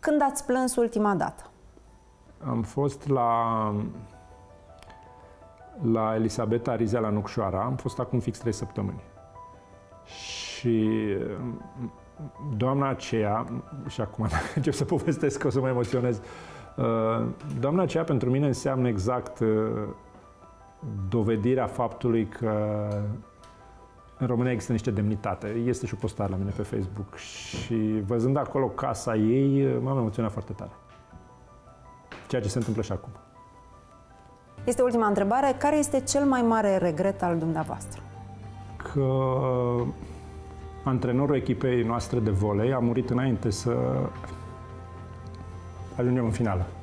Când ați plâns ultima dată? Am fost la Elisabeta Rizea la Nucșoara, am fost acum fix 3 săptămâni. Și doamna aceea, și acum dacă încep să povestesc o să mă emoționez, doamna aceea pentru mine înseamnă exact dovedirea faptului că în România există niște demnitate. Este și o postare la mine pe Facebook și văzând acolo casa ei, m-am emoționat foarte tare. Ceea ce se întâmplă și acum. Este ultima întrebare. Care este cel mai mare regret al dumneavoastră? Că antrenorul echipei noastre de volei a murit înainte să ajungem în finală.